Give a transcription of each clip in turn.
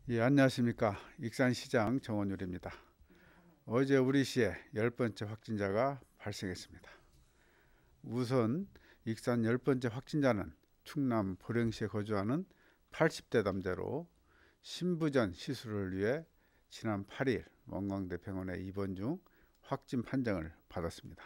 예, 안녕하십니까. 익산시장 정원율입니다. 어제 우리시에 10번째 확진자가 발생했습니다. 우선 익산 10번째 확진자는 충남 보령시에 거주하는 80대 남자로 신부전 시술을 위해 지난 8일 원광대 병원에 입원 중 확진 판정을 받았습니다.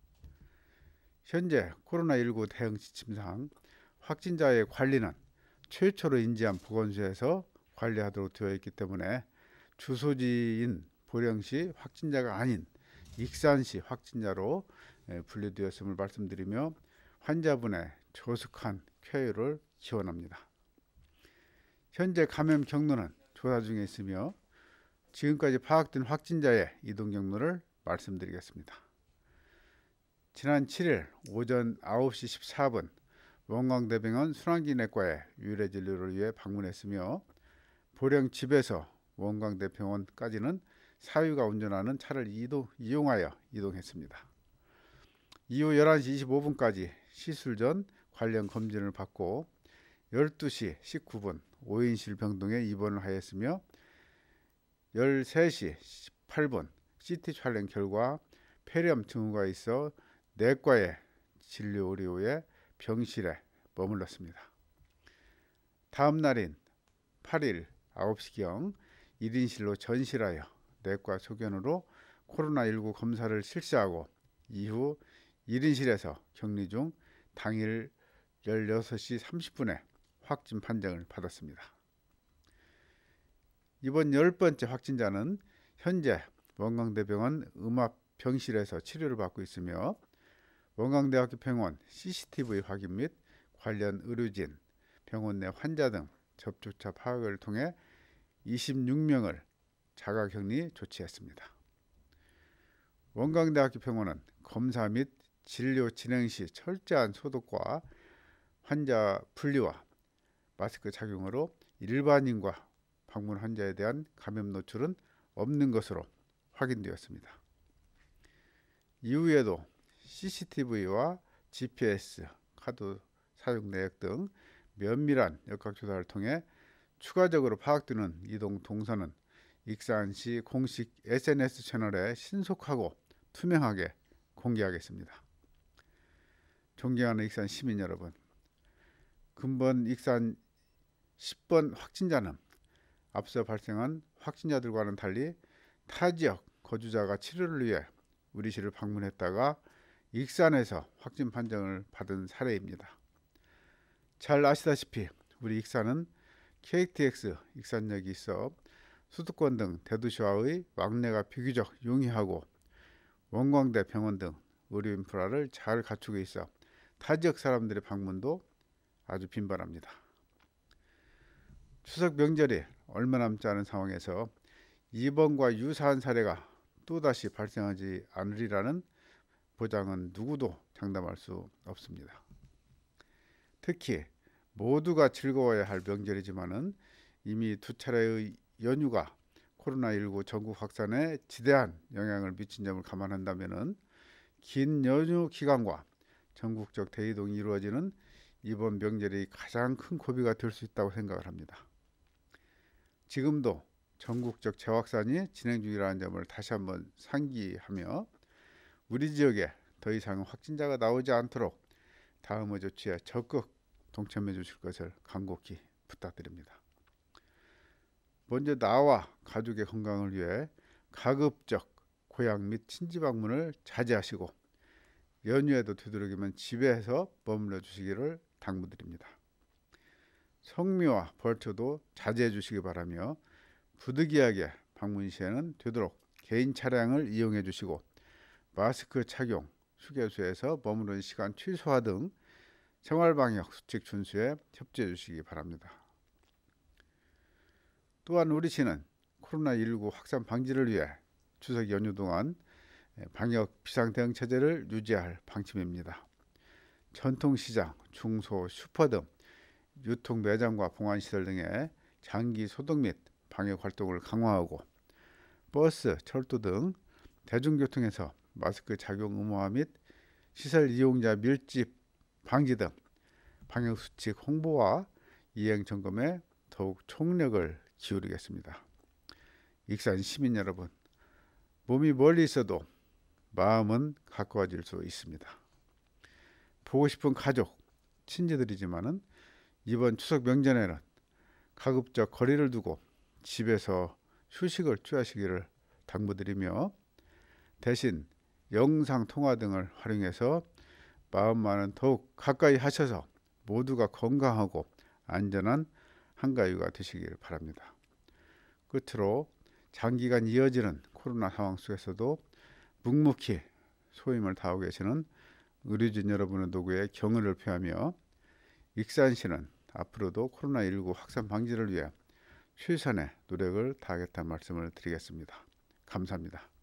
현재 코로나19 대응 지침상 확진자의 관리는 최초로 인지한 보건소에서 관리하도록 되어 있기 때문에 주소지인 보령시 확진자가 아닌 익산시 확진자로 분류되었음을 말씀드리며 환자분의 조숙한 쾌유를 기원합니다. 현재 감염 경로는 조사 중에 있으며 지금까지 파악된 확진자의 이동 경로를 말씀드리겠습니다. 지난 7일 오전 9시 14분 원광대병원 순환기내과에 유래 진료를 위해 방문했으며 보령 집에서 원광대병원까지는 사위가 운전하는 차를 이용하여 이동했습니다. 이후 11시 25분까지 시술 전 관련 검진을 받고 12시 19분 5인실 병동에 입원을 하였으며 13시 18분 CT 촬영 결과 폐렴 증후가 있어 내과의 진료 의료에 병실에 머물렀습니다. 다음 날인 8일 9시경 1인실로 전실하여 내과 소견으로 코로나19 검사를 실시하고 이후 1인실에서 격리 중 당일 16시 30분에 확진 판정을 받았습니다. 이번 10번째 확진자는 현재 원광대병원 음압병실에서 치료를 받고 있으며 원광대학교 병원 CCTV 확인 및 관련 의료진, 병원 내 환자 등 접촉자 파악을 통해 26명을 자가격리 조치했습니다. 원광대학교 병원은 검사 및 진료 진행 시 철저한 소독과 환자 분리와 마스크 착용으로 일반인과 방문 환자에 대한 감염 노출은 없는 것으로 확인되었습니다. 이후에도 CCTV와 GPS, 카드 사용 내역 등 면밀한 역학조사를 통해 추가적으로 파악되는 이동 동선은 익산시 공식 SNS 채널에 신속하고 투명하게 공개하겠습니다. 존경하는 익산 시민 여러분, 근본 익산 10번 확진자는 앞서 발생한 확진자들과는 달리 타지역 거주자가 치료를 위해 우리 시를 방문했다가 익산에서 확진 판정을 받은 사례입니다. 잘 아시다시피 우리 익산은 KTX 익산역이 있어 수도권 등 대도시와의 왕래가 비교적 용이하고 원광대 병원 등 의료 인프라를 잘 갖추고 있어 타 지역 사람들의 방문도 아주 빈번합니다. 추석 명절이 얼마 남지 않은 상황에서 이번과 유사한 사례가 또다시 발생하지 않으리라는 보장은 누구도 장담할 수 없습니다. 특히 모두가 즐거워야 할 명절이지만은 이미 두 차례의 연휴가 코로나19 전국 확산에 지대한 영향을 미친 점을 감안한다면은 긴 연휴 기간과 전국적 대이동이 이루어지는 이번 명절이 가장 큰 고비가 될 수 있다고 생각을 합니다. 지금도 전국적 재확산이 진행 중이라는 점을 다시 한번 상기하며 우리 지역에 더 이상 확진자가 나오지 않도록 다음의 조치에 적극 동참해 주실 것을 간곡히 부탁드립니다. 먼저 나와 가족의 건강을 위해 가급적 고향 및 친지 방문을 자제하시고 연휴에도 되도록이면 집에서 머물러 주시기를 당부드립니다. 성묘와 벌초도 자제해 주시기 바라며 부득이하게 방문 시에는 되도록 개인 차량을 이용해 주시고 마스크 착용, 휴게소에서 머무는 시간 최소화 등 생활방역 수칙 준수에 협조해 주시기 바랍니다. 또한 우리 시는 코로나19 확산 방지를 위해 추석 연휴 동안 방역 비상대응 체제를 유지할 방침입니다. 전통시장, 중소, 슈퍼 등 유통 매장과 봉안시설 등의 장기 소독 및 방역 활동을 강화하고 버스, 철도 등 대중교통에서 마스크 착용 의무화 및 시설 이용자 밀집 방지 등 방역수칙 홍보와 이행 점검에 더욱 총력을 기울이겠습니다. 익산 시민 여러분, 몸이 멀리 있어도 마음은 가까워질 수 있습니다. 보고 싶은 가족, 친지들이지만은 이번 추석 명절에는 가급적 거리를 두고 집에서 휴식을 취하시기를 당부드리며, 대신 영상통화 등을 활용해서 마음만은 더욱 가까이 하셔서 모두가 건강하고 안전한 한가위가 되시기를 바랍니다. 끝으로 장기간 이어지는 코로나 상황 속에서도 묵묵히 소임을 다하고 계시는 의료진 여러분의 도구에 경의를 표하며, 익산시는 앞으로도 코로나19 확산 방지를 위해 최선의 노력을 다하겠다는 말씀을 드리겠습니다. 감사합니다.